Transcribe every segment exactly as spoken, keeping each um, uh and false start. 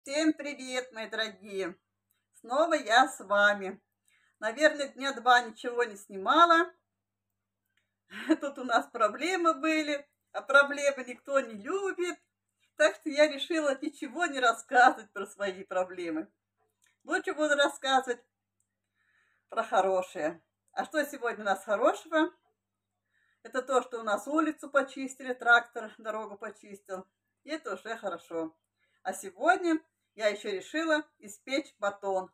Всем привет, мои дорогие! Снова я с вами. Наверное, дня два ничего не снимала. Тут у нас проблемы были, а проблемы никто не любит. Так что я решила ничего не рассказывать про свои проблемы. Лучше буду рассказывать про хорошее. А что сегодня у нас хорошего? Это то, что у нас улицу почистили, трактор дорогу почистил. И это уже хорошо. А сегодня я еще решила испечь батон.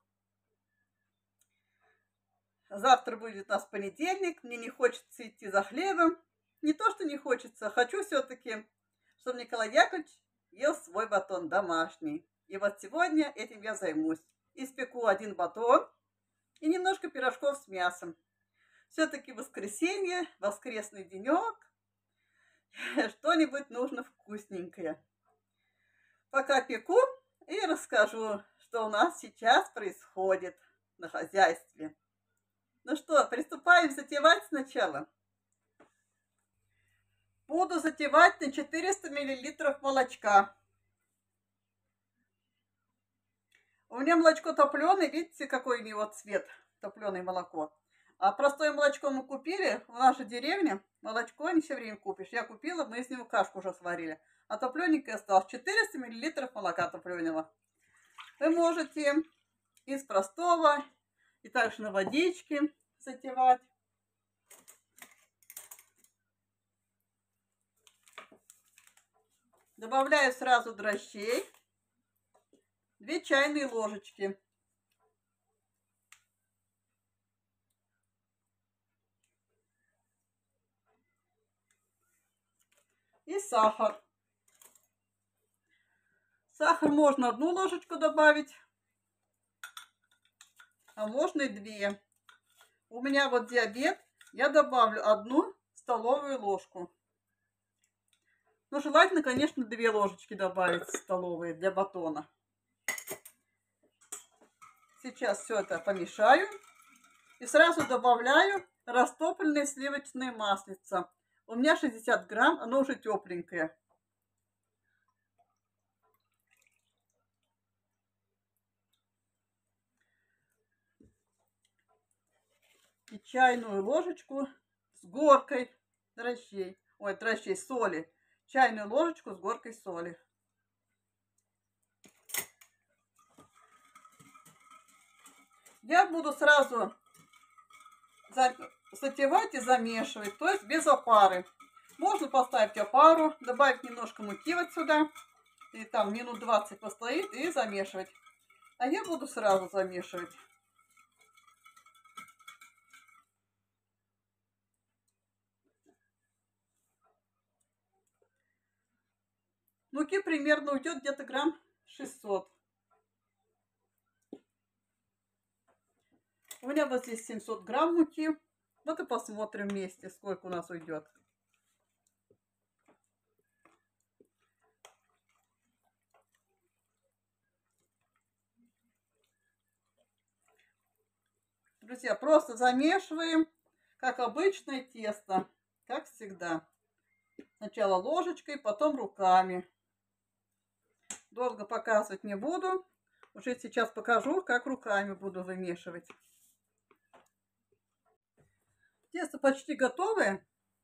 Завтра будет у нас понедельник, мне не хочется идти за хлебом. Не то, что не хочется, хочу все-таки, чтобы Николай Яковлевич ел свой батон домашний. И вот сегодня этим я займусь. Испеку один батон и немножко пирожков с мясом. Все-таки воскресенье, воскресный денек, что-нибудь нужно вкусненькое. Пока пеку и расскажу, что у нас сейчас происходит на хозяйстве. Ну что, приступаем затевать сначала. Буду затевать на четыреста миллилитров молочка. У меня молочко топленое, видите, какой у него цвет, топленое молоко. А простое молочко мы купили, в нашей деревне молочко не все время купишь. Я купила, мы из него кашку уже сварили. А топлененькое осталось четыреста миллилитров молока топленого. Вы можете из простого и также на водичке затевать. Добавляю сразу дрожжей. две чайные ложечки. И сахар. Сахар можно одну ложечку добавить, а можно и две. У меня вот диабет, я добавлю одну столовую ложку. Ну, желательно, конечно, две ложечки добавить столовые для батона. Сейчас все это помешаю и сразу добавляю растопленное сливочное маслице. У меня шестьдесят грамм, оно уже тепленькое. И чайную ложечку с горкой дрожжей, ой, дрожжей, соли. Чайную ложечку с горкой соли. Я буду сразу затевать и замешивать, то есть без опары. Можно поставить опару, добавить немножко муки вот сюда, и там минут двадцать постоит и замешивать. А я буду сразу замешивать. Муки примерно уйдет где-то грамм шестьсот. У меня вот здесь семьсот грамм муки. Вот и посмотрим вместе, сколько у нас уйдет. Друзья, просто замешиваем, как обычное тесто, как всегда. Сначала ложечкой, потом руками. Долго показывать не буду. Уже сейчас покажу, как руками буду вымешивать. Тесто почти готовое.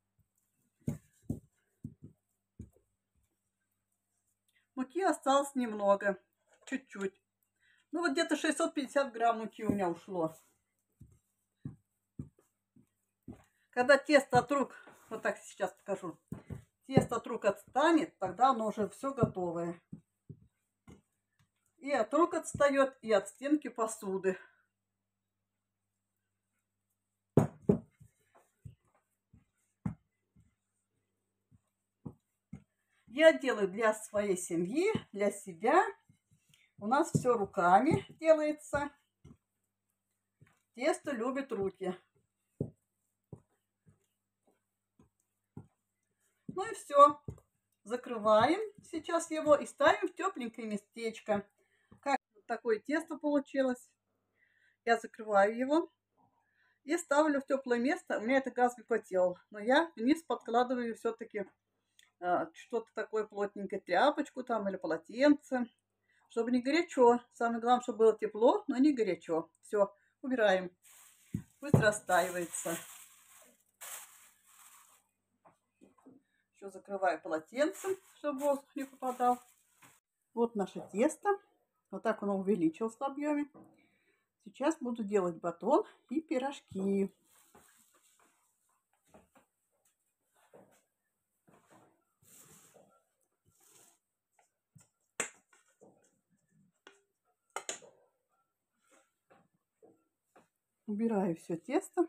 Муки осталось немного, чуть-чуть. Ну вот где-то шестьсот пятьдесят грамм муки у меня ушло. Когда тесто от рук, вот так сейчас покажу, тесто от рук отстанет, тогда оно уже все готовое. И от рук отстает, и от стенки посуды. Я делаю для своей семьи, для себя. У нас все руками делается. Тесто любит руки. Ну и все. Закрываем сейчас его и ставим в тепленькое местечко. Как такое тесто получилось. Я закрываю его и ставлю в теплое место. У меня это газовый котел, но я вниз подкладываю все-таки э, что-то такое плотненькое, тряпочку там или полотенце, чтобы не горячо. Самое главное, чтобы было тепло, но не горячо. Все, убираем. Пусть растаивается. Еще закрываю полотенцем, чтобы воздух не попадал. Вот наше тесто. Вот так оно увеличилось в объеме. Сейчас буду делать батон и пирожки. Убираю все тесто.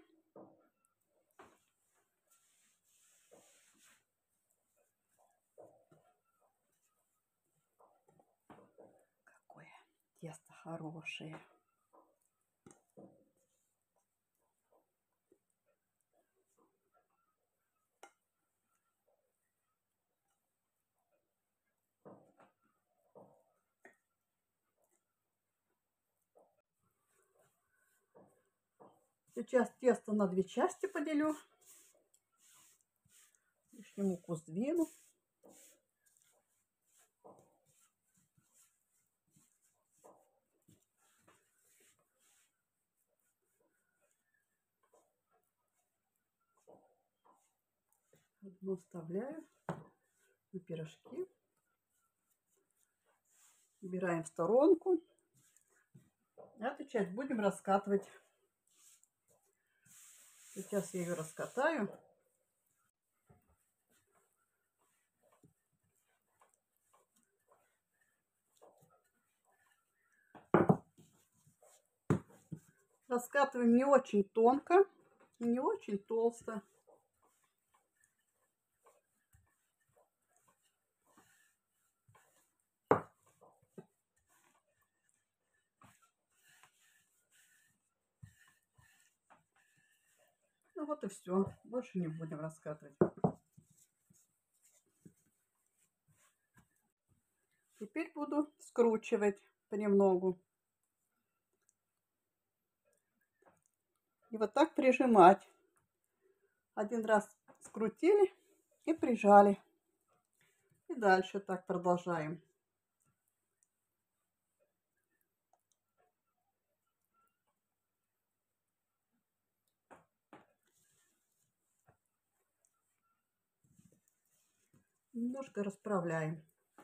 Какое тесто хорошее. Сейчас тесто на две части поделю. Лишнюю муку сдвину. Одну вставляю на пирожки. Убираем в сторонку. Эту часть будем раскатывать. Сейчас я ее раскатаю. Раскатываем не очень тонко, не очень толсто. Ну вот и все. Больше не будем раскатывать. Теперь буду скручивать понемногу. И вот так прижимать. Один раз скрутили и прижали. И дальше так продолжаем. Немножко расправляем.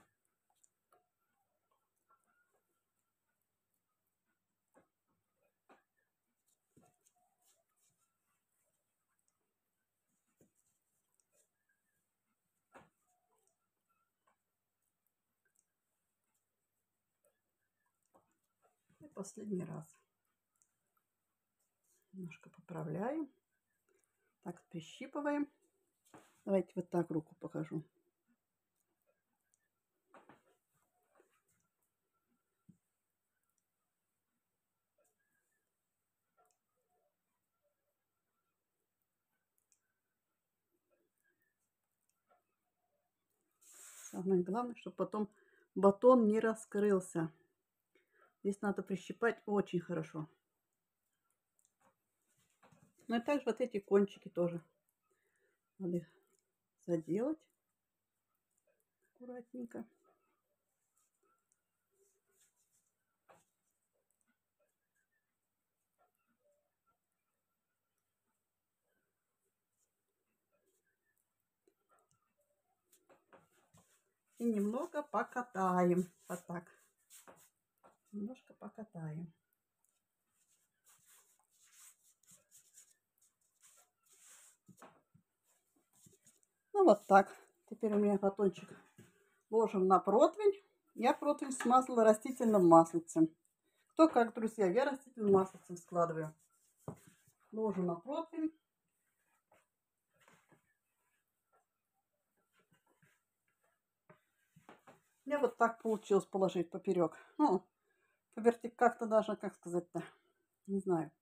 И последний раз. Немножко поправляем. Так, прищипываем. Давайте вот так руку покажу. Самое главное, чтобы потом батон не раскрылся. Здесь надо прищипать очень хорошо. Ну и также вот эти кончики тоже надо их заделать аккуратненько. И немного покатаем. Вот так. Немножко покатаем. Ну вот так. Теперь у меня батончик ложим на противень. Я противень смазала растительным маслицем. Кто как, друзья, я растительным маслицем складываю. Ложу на противень. Мне вот так получилось положить поперек. Ну, поверьте, как-то даже, как сказать-то, не знаю.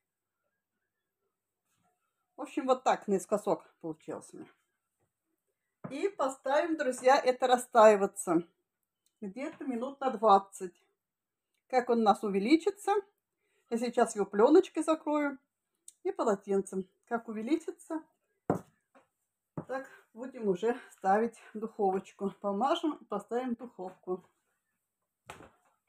В общем, вот так наискосок получилось у меня. И поставим, друзья, это растаиваться где-то минут на двадцать. Как он у нас увеличится, я сейчас его пленочкой закрою и полотенцем. Как увеличится, так будем уже ставить в духовочку. Помажем и поставим в духовку.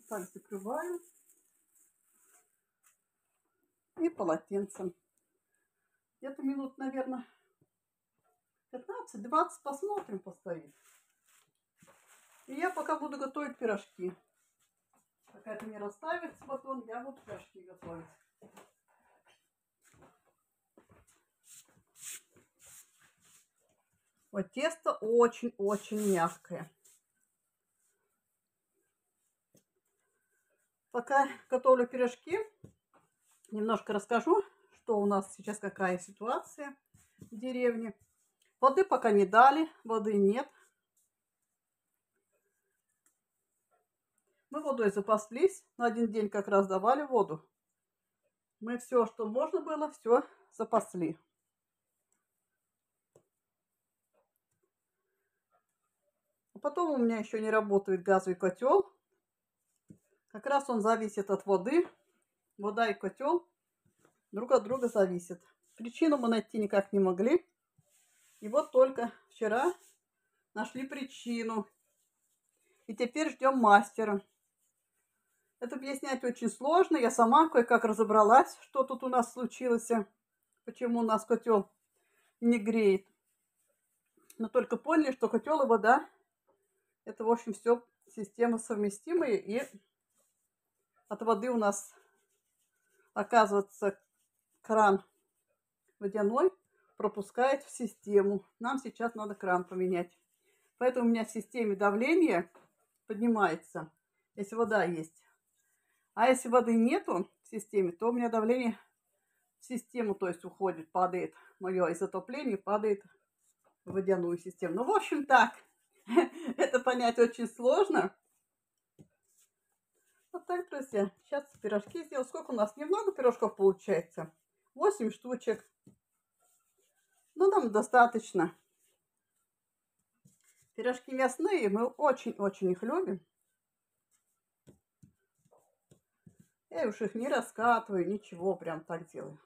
так закрываю. И полотенцем. Где-то минут, наверное, пятнадцать-двадцать посмотрим, постоит. И я пока буду готовить пирожки. Пока это не расставится батон, я буду пирожки готовить. Вот тесто очень-очень мягкое. Пока готовлю пирожки, немножко расскажу, что у нас сейчас, какая ситуация в деревне. Воды пока не дали, воды нет. Мы водой запаслись. На один день как раз давали воду. Мы все, что можно было, все запасли. А потом у меня еще не работает газовый котел. Как раз он зависит от воды. Вода и котел друг от друга зависят. Причину мы найти никак не могли. И вот только вчера нашли причину. И теперь ждем мастера. Это объяснять очень сложно. Я сама кое-как разобралась, что тут у нас случилось. Почему у нас котел не греет. Но только поняли, что котел и вода — это, в общем, все системы совместимые. И от воды у нас, оказывается, кран водяной пропускает в систему. Нам сейчас надо кран поменять. Поэтому у меня в системе давление поднимается, если вода есть. А если воды нету в системе, то у меня давление в систему, то есть уходит, падает. Мое изотопление падает в водяную систему. Ну, в общем, так. Это понять очень сложно. Вот так, друзья. Сейчас пирожки сделаю. Сколько у нас? Немного пирожков получается. восемь штучек. Ну, нам достаточно. Пирожки мясные. Мы очень-очень их любим. Я уж их не раскатываю, ничего. Прям так делаю.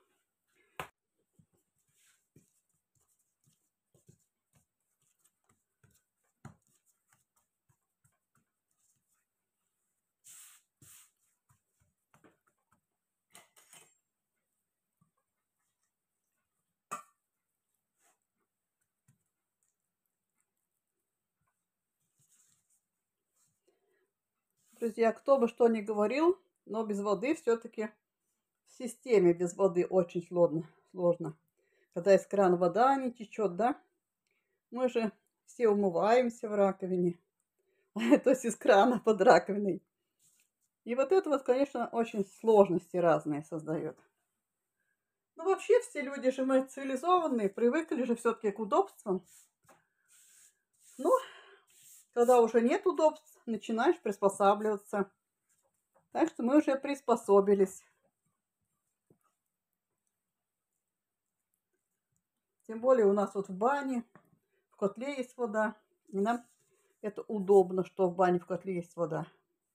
Друзья, кто бы что ни говорил, но без воды все-таки в системе без воды очень сложно. сложно. Когда из крана вода не течет, да? Мы же все умываемся в раковине. То есть из крана под раковиной. И вот это вот, конечно, очень сложности разные создает. Но вообще все люди же мы цивилизованные, привыкли же все-таки к удобствам. Ну, когда уже нет удобств, начинаешь приспосабливаться. Так что мы уже приспособились. Тем более у нас вот в бане, в котле есть вода. И нам это удобно, что в бане, в котле есть вода.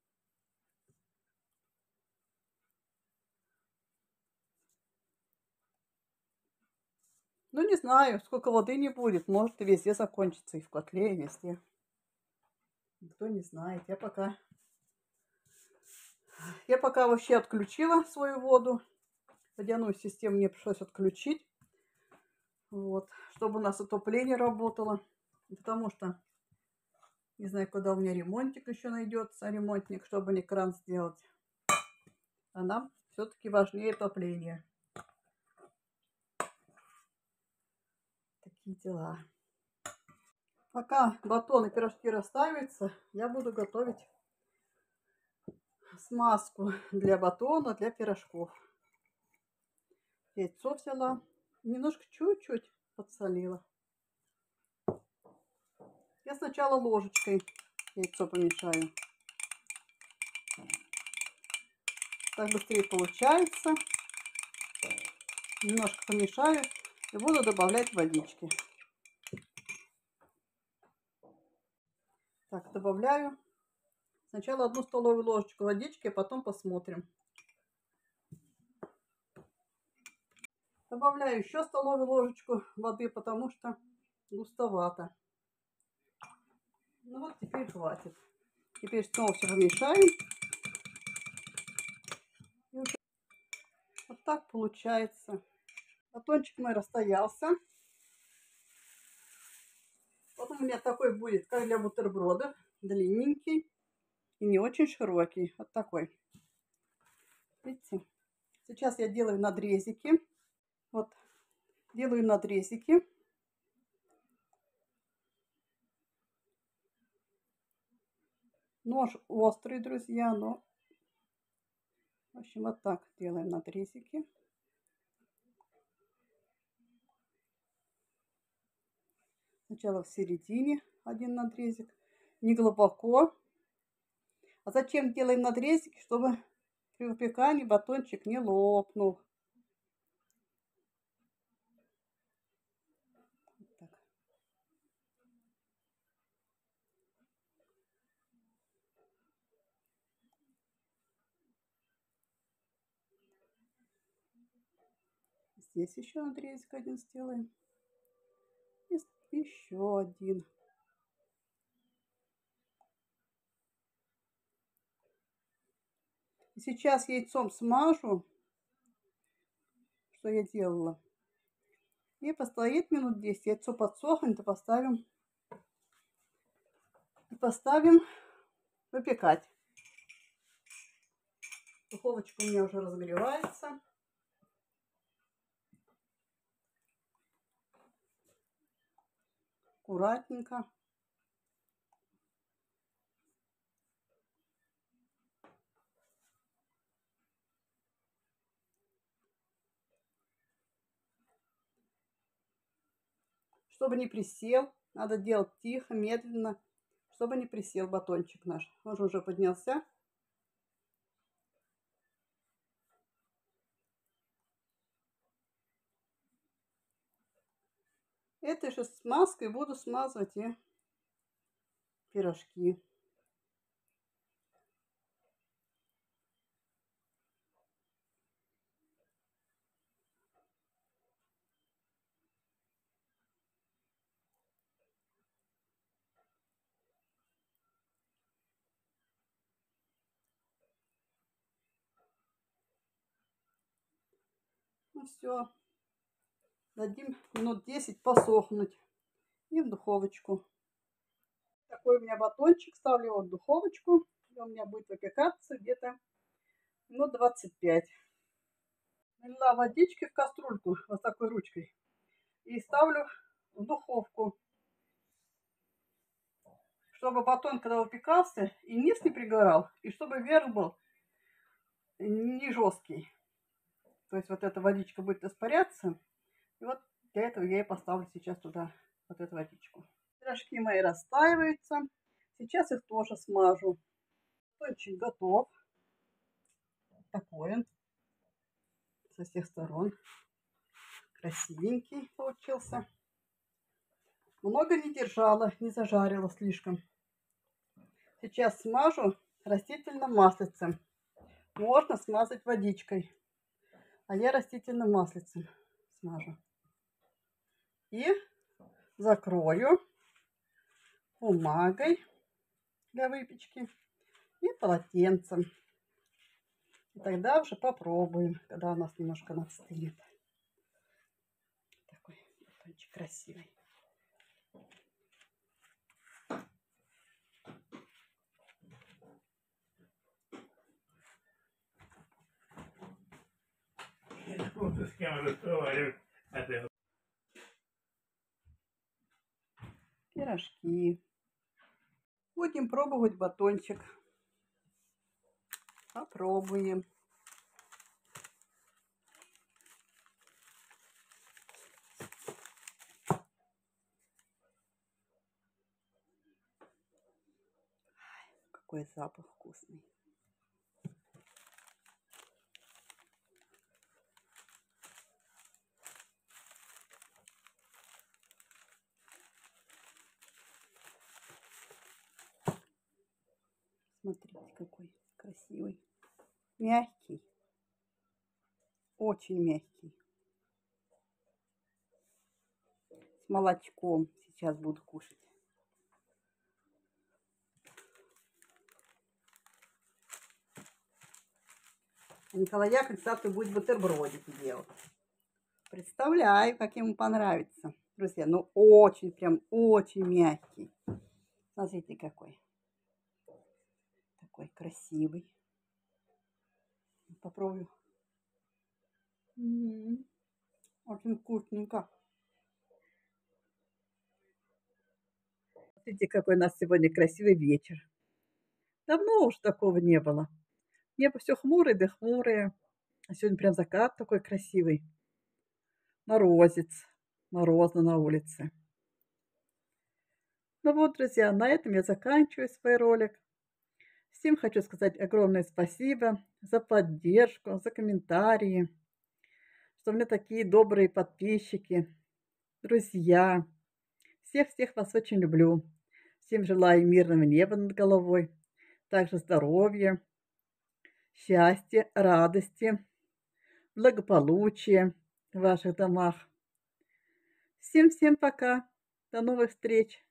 Ну, не знаю, сколько воды не будет. Может, и везде закончится, и в котле, и везде. Никто не знает. Я пока... Я пока вообще отключила свою воду. Водяную систему мне пришлось отключить. Вот. Чтобы у нас отопление работало. Потому что... Не знаю, когда у меня ремонтик еще найдется. Ремонтник, чтобы не кран сделать. А нам все-таки важнее отопление. Такие дела. Пока батон и пирожки расставятся, я буду готовить смазку для батона, для пирожков. Яйцо взяла, немножко чуть-чуть подсолила. Я сначала ложечкой яйцо помешаю. Так быстрее получается. Немножко помешаю и буду добавлять водички. Так, добавляю сначала одну столовую ложечку водички, а потом посмотрим. Добавляю еще столовую ложечку воды, потому что густовато. Ну вот теперь хватит. Теперь снова все помешаем так получается. Батончик мой расстоялся. Вот у меня такой будет, как для бутербродов. Длинненький и не очень широкий. Вот такой. Видите? Сейчас я делаю надрезики. Вот. Делаю надрезики. Нож острый, друзья, но... В общем, вот так делаем надрезики. Сначала в середине один надрезик. Не глубоко. А зачем делаем надрезики? Чтобы при выпекании батончик не лопнул. Вот так. Здесь еще надрезик один сделаем. И еще один. И сейчас яйцом смажу, что я делала. И постоит минут десять. Яйцо подсохнет, и поставим, и поставим выпекать. Духовочка у меня уже разогревается. Аккуратненько. Чтобы не присел, надо делать тихо, медленно, чтобы не присел батончик наш. Он же уже поднялся. Этой же смазкой буду смазывать и пирожки. Ну все, дадим минут десять посохнуть и в духовочку. Такой у меня батончик, ставлю его в духовочку, и у меня будет выпекаться где-то минут двадцать пять. Налила водички в кастрюльку вот такой ручкой и ставлю в духовку, чтобы батон, когда выпекался, и низ не пригорал, и чтобы верх был не жесткий. То есть вот эта водичка будет испаряться. И вот для этого я и поставлю сейчас туда вот эту водичку. Пирожки мои растаиваются. Сейчас их тоже смажу. Батончик готов. Такой он. Со всех сторон. Красивенький получился. Много не держала, не зажарила слишком. Сейчас смажу растительным маслицем. Можно смазать водичкой. А я растительным маслицем смажу. И закрою бумагой для выпечки и полотенцем. И тогда уже попробуем, когда у нас немножко настынет. Такой батончик красивый. Пирожки. Будем пробовать батончик. Попробуем. Какой запах вкусный. Смотрите, какой красивый. Мягкий. Очень мягкий. С молочком сейчас буду кушать. Николай Яковлевич завтра будет бутербродики делать. Представляю, как ему понравится. Друзья, ну очень, прям очень мягкий. Смотрите, какой. Такой красивый. Попробую. М-м-м. Очень вкусненько. Смотрите, какой у нас сегодня красивый вечер. Давно уж такого не было. Небо все хмурое да хмурое. А сегодня прям закат такой красивый. Морозец. Морозно на улице. Ну вот, друзья, на этом я заканчиваю свой ролик. Всем хочу сказать огромное спасибо за поддержку, за комментарии, что у меня такие добрые подписчики, друзья. Всех-всех вас очень люблю. Всем желаю мирного неба над головой, также здоровья, счастья, радости, благополучия в ваших домах. Всем-всем пока. До новых встреч.